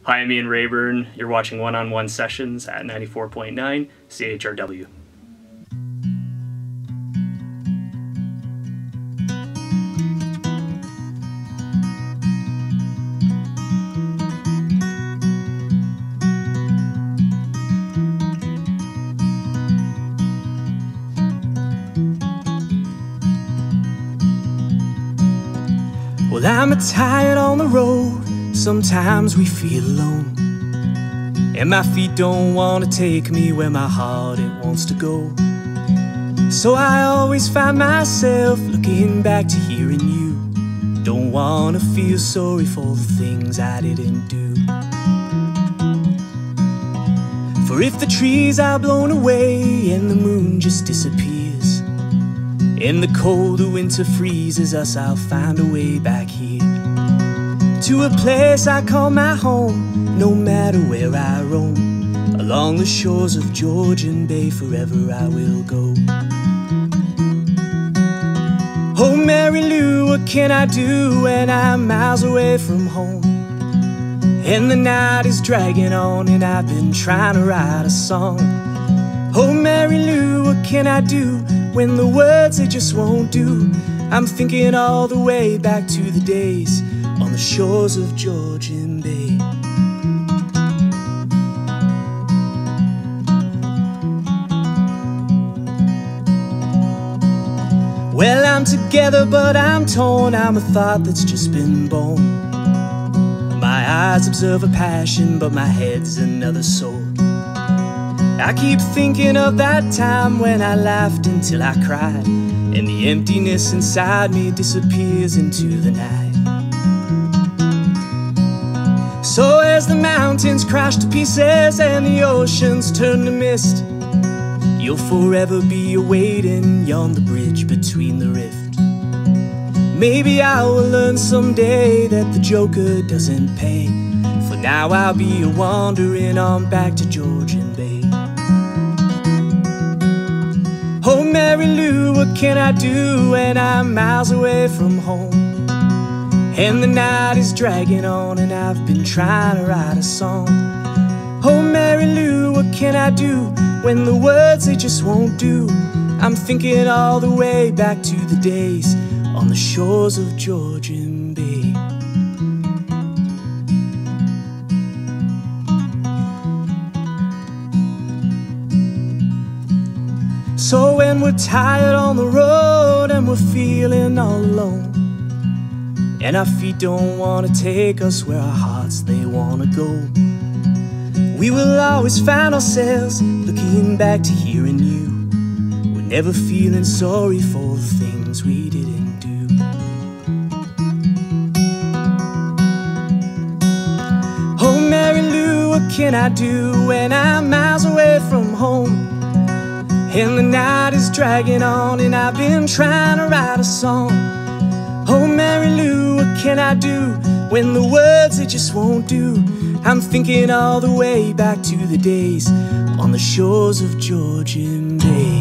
Hi, I'm Ian Rayburn. You're watching One-on-One Sessions at 94.9 CHRW. Well, I'm tired on the road. Sometimes we feel alone, and my feet don't want to take me where my heart it wants to go. So I always find myself looking back to hearing you. Don't want to feel sorry for the things I didn't do. For if the trees are blown away and the moon just disappears, and the colder winter freezes us, I'll find a way back here to a place I call my home. No matter where I roam, along the shores of Georgian Bay, forever I will go. Oh Mary Lou, what can I do when I'm miles away from home, and the night is dragging on and I've been trying to write a song? Oh Mary Lou, what can I do when the words they just won't do? I'm thinking all the way back to the days on the shores of Georgian Bay. Well, I'm together but I'm torn. I'm a thought that's just been born. My eyes observe a passion, but my head's another soul. I keep thinking of that time when I laughed until I cried, and the emptiness inside me disappears into the night. So as the mountains crash to pieces and the oceans turn to mist, you'll forever be awaiting beyond the bridge between the rift. Maybe I will learn someday that the joker doesn't pay. For now I'll be wandering on back to Georgian Bay. Oh Mary Lou, what can I do when I'm miles away from home, and the night is dragging on and I've been trying to write a song? Oh Mary Lou, what can I do when the words they just won't do? I'm thinking all the way back to the days on the shores of Georgian Bay. So when we're tired on the road and we're feeling all alone, and our feet don't want to take us where our hearts they want to go, we will always find ourselves looking back to hearing you. We're never feeling sorry for the things we didn't do. Oh Mary Lou, what can I do when I'm miles away from home, and the night is dragging on and I've been trying to write a song? Oh Mary Lou, what can I do when the words they just won't do? I'm thinking all the way back to the days on the shores of Georgian Bay.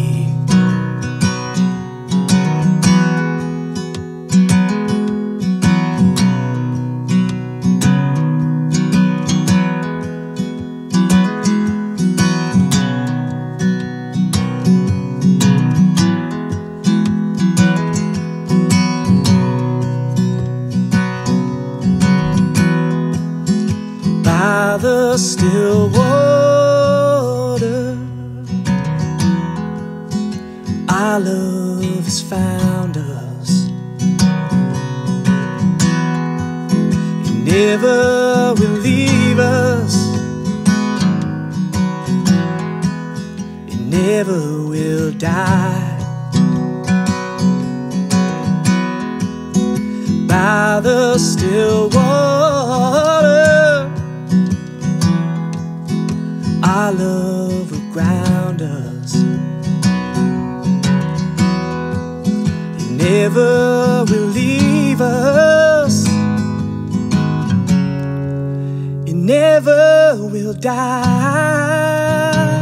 By the still water, our love has found us. It never will leave us. It never will die. By the still water, our love will ground us. It never will leave us. It never will die.